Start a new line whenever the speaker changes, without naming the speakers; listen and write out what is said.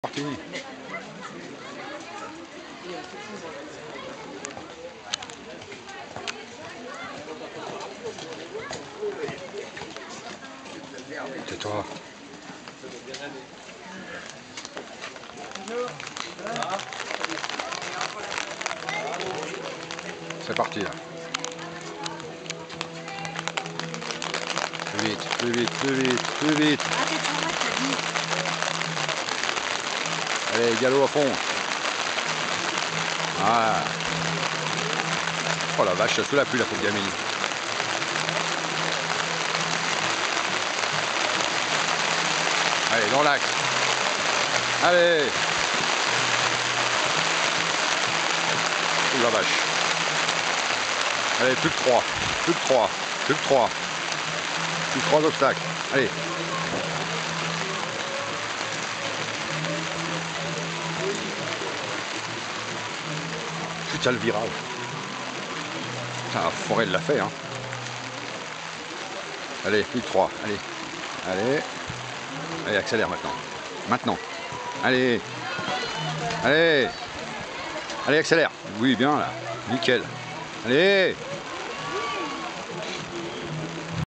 Parti. C'est toi. C'est parti là. Plus vite, plus vite, plus vite, plus vite. Allez, galop à fond. Ah. Oh la vache, ça sous la pluie la pauvre gamine. Allez, dans l'axe. Allez. Oh la vache. Allez, plus que 3. Plus que 3. Plus que 3. Plus que 3 obstacles. Allez. Putain, le virage. Putain, la forêt l'a fait, hein. Allez, plus que 3. Allez. Allez. Allez, accélère maintenant. Maintenant. Allez. Allez. Allez, accélère. Oui, bien là. Nickel. Allez.